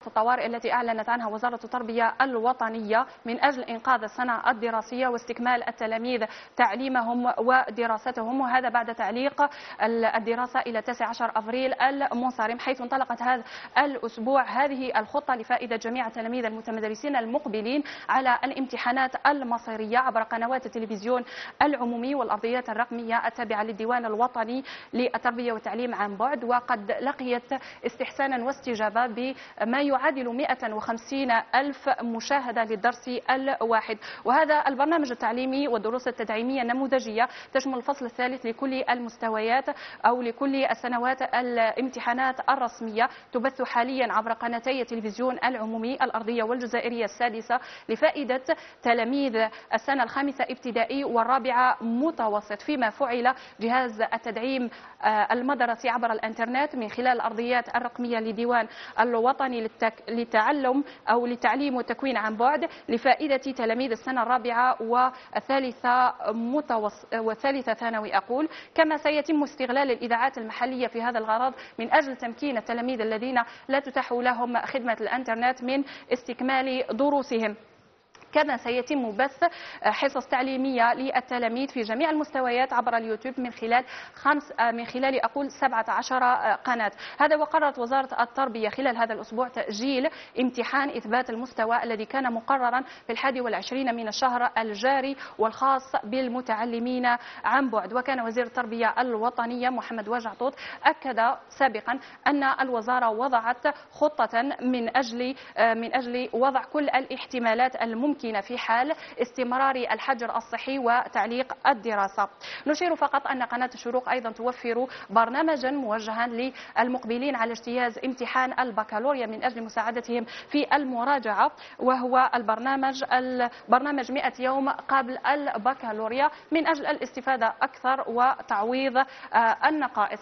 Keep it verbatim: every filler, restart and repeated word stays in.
الطوارئ التي أعلنت عنها وزارة التربية الوطنية من أجل إنقاذ السنة الدراسية واستكمال التلاميذ تعليمهم ودراستهم، وهذا بعد تعليق الدراسة إلى تاسع عشر أبريل المنصرم، حيث انطلقت هذا الأسبوع هذه الخطة لفائدة جميع التلاميذ المتمدرسين المقبلين على الامتحانات المصيرية عبر قنوات التلفزيون العمومي والأرضيات الرقمية التابعة للديوان الوطني للتربية والتعليم عن بعد. وقد لقيت استحسانا واستجابة بما يعادل مئة وخمسين ألف مشاهدة للدرس الواحد. وهذا البرنامج التعليمي والدروس التدعيمية النموذجية تشمل الفصل الثالث لكل المستويات أو لكل السنوات. الامتحانات الرسمية تبث حاليا عبر قناتي التلفزيون العمومي الأرضية والجزائرية السادسة لفائدة تلاميذ السنة الخامسة ابتدائي والرابعة متوسط، فيما فعل جهاز التدعيم المدرسي عبر الانترنت من خلال الأرضيات الرقمية لديوان الوطني للتعلم أو للتعليم والتكوين عن بعد لفائدة تلاميذ السنة الرابعة والثالثة متوسط والثالثة ثانوي أقول. كما سيتم استغلال الإذاعات المحلية في هذا الغرض من أجل تمكين التلاميذ الذين لا تتاح لهم خدمة الانترنت من استكمال دروسهم. كما سيتم بث حصص تعليمية للتلاميذ في جميع المستويات عبر اليوتيوب من خلال خمس من خلال أقول سبعة عشر قناة. هذا وقررت وزارة التربية خلال هذا الأسبوع تأجيل امتحان إثبات المستوى الذي كان مقررا في الحادي والعشرين من الشهر الجاري والخاص بالمتعلمين عن بعد. وكان وزير التربية الوطنية محمد واجعطوط أكد سابقا أن الوزارة وضعت خطة من أجل من أجل وضع كل الاحتمالات الممكنة في حال استمرار الحجر الصحي وتعليق الدراسة. نشير فقط أن قناة الشروق أيضا توفر برنامجا موجها للمقبلين على اجتياز امتحان البكالوريا من أجل مساعدتهم في المراجعة، وهو البرنامج البرنامج مئة يوم قبل البكالوريا من أجل الاستفادة أكثر وتعويض النقائص.